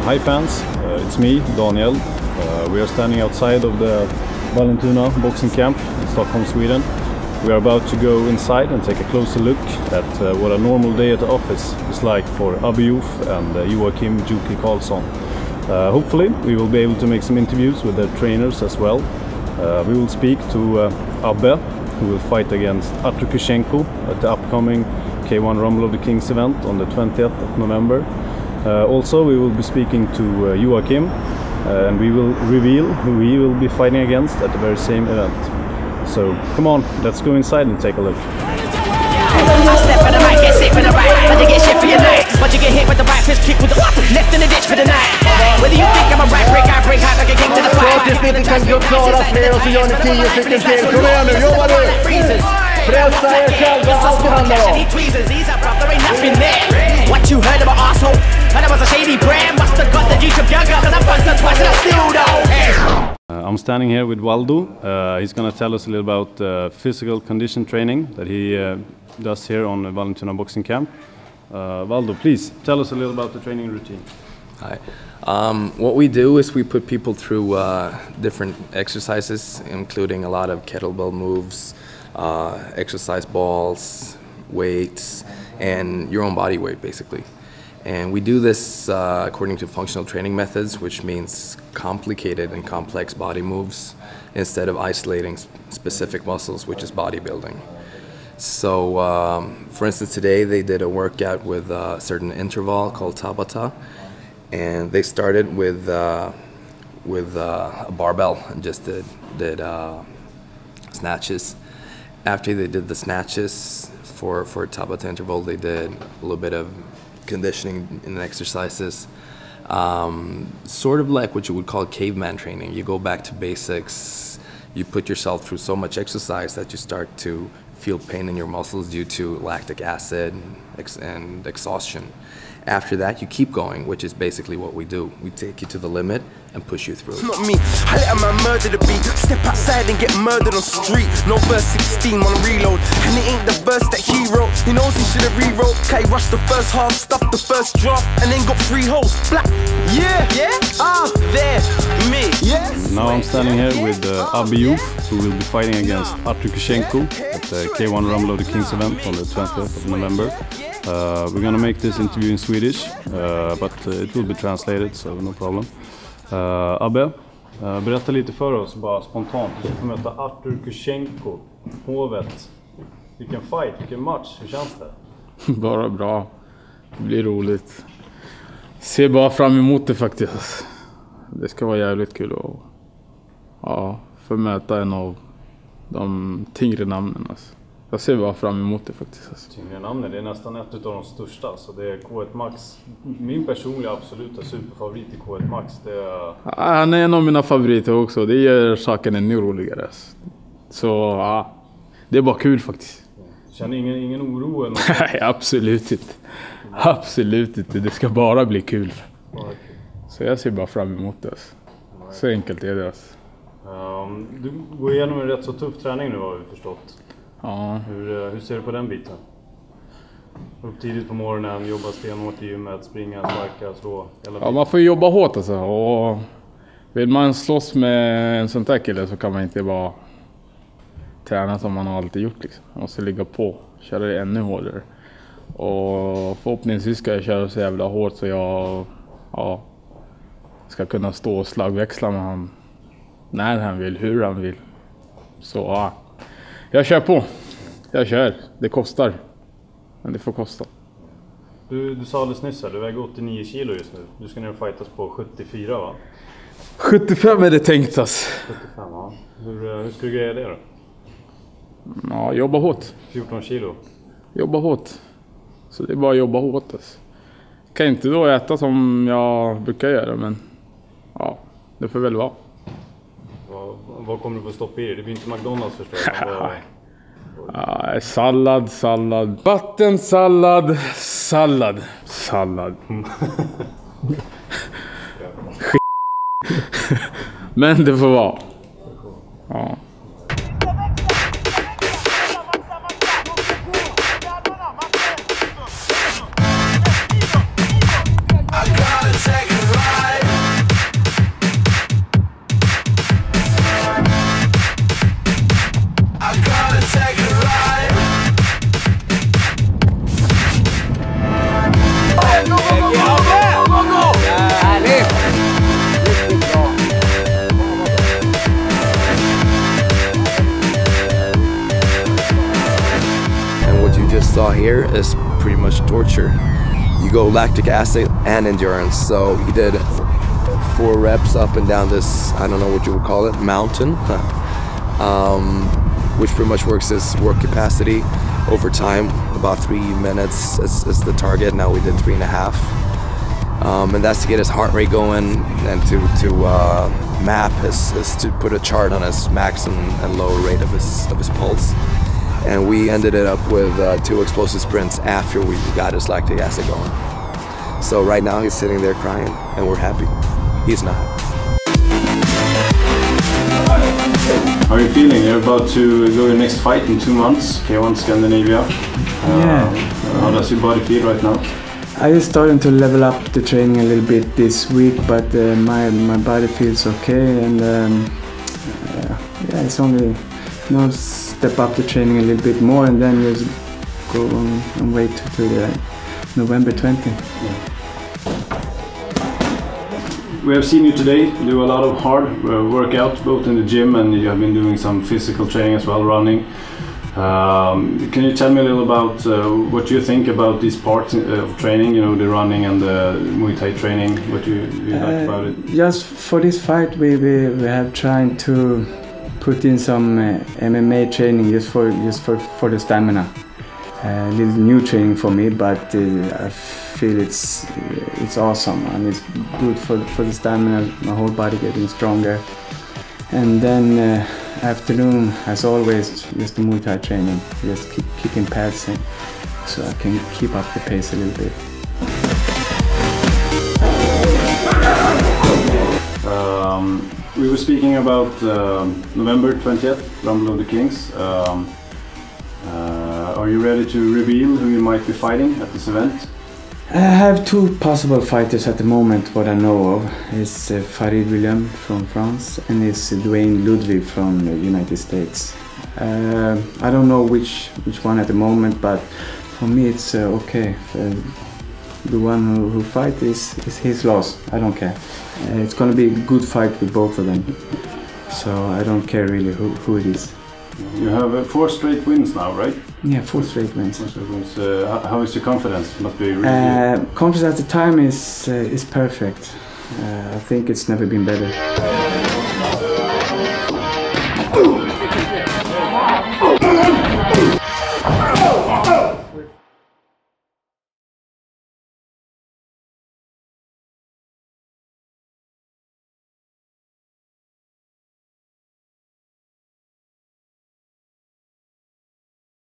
Hi fans, it's me, Daniel. We are standing outside of the Vallentuna boxing camp in Stockholm, Sweden. We are about to go inside and take a closer look at what a normal day at the office is like for Abbe Joof and Joakim Juki Karlsson. Hopefully we will be able to make some interviews with their trainers as well. We will speak to Abbe, who will fight against Artur Kushenko at the upcoming K1 Rumble of the Kings event on the 20th of November. Also, we will be speaking to Joakim, and we will reveal who he will be fighting against at the very same event. So, come on, let's go inside and take a look. I step for the right, get sick for the right, but you get shit for your night. But you get hit with the right fist kick with the left in the ditch for the night. Whether you think I'm a right break, I break hot like a king to the fight. Tills ni inte kan klara fler och så gör ni 10 stycken till. Kom igen nu, jobba nu! Pressa er själva, allt det handlar om. What you heard about asshole? And it was a shady brand. Must have got the YouTube younger, cause I punched her twice and I still don't. I'm standing here with Waldo. He's going to tell us a little about physical condition training that he does here on the Vallentuna boxing camp. Waldo, please tell us a little about the training routine. Hi. What we do is we put people through different exercises, including a lot of kettlebell moves, exercise balls, weights, and your own body weight, basically. And we do this according to functional training methods, which means complicated and complex body moves instead of isolating specific muscles, which is bodybuilding. So, for instance, today they did a workout with a certain interval called Tabata, and they started with a barbell and just did snatches. After they did the snatches for Tabata interval, they did a little bit of conditioning in exercises, sort of like what you would call caveman training. You go back to basics, you put yourself through so much exercise that you start to feel pain in your muscles due to lactic acid and exhaustion. After that, you keep going, which is basically what we do. We take you to the limit and push you through. It's not me. I let a man murder the beat. Step outside and get murdered on street. No verse 16 on reload. And it ain't the verse that he wrote. He knows he should have rewrote. K rushed the first half, stuffed the first draft, and then got 3 holes. Black. Yeah. There. Me. Yeah. Now I'm standing here with Abbe Joof, who will be fighting against Artur Kushenko at the K1 Rumble of the Kings event on the 20th of November. We're gonna make this interview in Swedish, but it will be translated, so no problem. Abbe, berätta lite för oss bara spontant. Du ska få möta Artur Kushenko, Hovet. Vilken fight, vilken match, hur känns det? Bara bra. Det blir roligt. Ser bara fram emot det faktiskt. Det ska vara jävligt kul att få möta en av de tyngre namnen. Alltså. Jag ser bara fram emot det faktiskt. Alltså. Tyngre namnen, det är nästan ett av de största. Så det är K1 Max. Min personliga absoluta superfavorit i K1 Max. Det är... Han är en av mina favoriter också. Det gör saken ännu roligare. Alltså. Så ja, det är bara kul faktiskt. Känner ingen oro? Eller Nej, absolut inte. Absolut inte. Det ska bara bli kul. Så jag ser bara fram emot det. Alltså. Så enkelt är det. Alltså. Du går igenom en rätt så tuff träning nu har vi förstått. Ja. Hur ser du på den biten? Upp tidigt på morgonen, jobba stenhårt i gymmet, springa, sparka, slå. Ja, man får jobba hårt alltså. Och vill man slåss med en sån här kille så kan man inte bara träna som man har alltid gjort. Liksom. Man måste ligga på, köra det ännu hårdare. Och förhoppningsvis ska jag köra så jävla hårt så jag ska kunna stå och slagväxla med han när han vill, hur han vill. Så ja. Jag kör på. Jag kör. Det kostar. Men det får kosta. Du sa alldeles nyss här, du väger 89 kilo just nu. Du ska ner och fightas på 74 va? 75 är det tänkt alltså. 75 ja. Hur ska du greja det då? Ja, jobba hårt. 14 kilo? Jobba hårt. Så det är bara att jobba hårt alltså. Kan inte då äta som jag brukar göra men ja, det får väl vara. Vad kommer du få stoppa i det? Det blir inte McDonalds förstår jag. Ja, sallad. Vattensallad. Sallad. Men det får vara. Ja. I gotta take a ride. here is pretty much torture. You go lactic acid and endurance. So he did 4 reps up and down this, I don't know what you would call it, mountain, which pretty much works as work capacity over time. About 3 minutes is the target. Now we did 3.5. And that's to get his heart rate going, and to map is to put a chart on his max and low rate of his pulse. And we ended it up with 2 explosive sprints after we got his lactic acid going. So right now he's sitting there crying, and we're happy. He's not. How are you feeling? You're about to go your next fight in 2 months, K1 Scandinavia. How does your body feel right now? I just started to level up the training a little bit this week, but my body feels okay, and yeah, it's only step up the training a little bit more, and then just go and wait to November 20. Yeah. We have seen you today do a lot of hard workout, both in the gym, and you have been doing some physical training as well, running. Can you tell me a little about what you think about these parts of training, you know, the running and the Muay Thai training, what you like about it? Just for this fight we have tried to put in some MMA training just for the stamina. A little new training for me, but I feel it's awesome, and it's good for the stamina, my whole body getting stronger. And then afternoon, as always, just the Muay Thai training, just keep kicking pads in, so I can keep up the pace a little bit. We were speaking about November 20th, Rumble of the Kings. Are you ready to reveal who you might be fighting at this event? I have 2 possible fighters at the moment, what I know of. It's Farid William from France, and it's Duane Ludwig from the United States. I don't know which one at the moment, but for me it's okay. The one who fights is his loss. I don't care. It's going to be a good fight with both of them, so I don't care really who it is. You have 4 straight wins now, right? Yeah, 4 straight wins. 4 straight wins. How is your confidence? Must be really confidence at the time is perfect. I think it's never been better.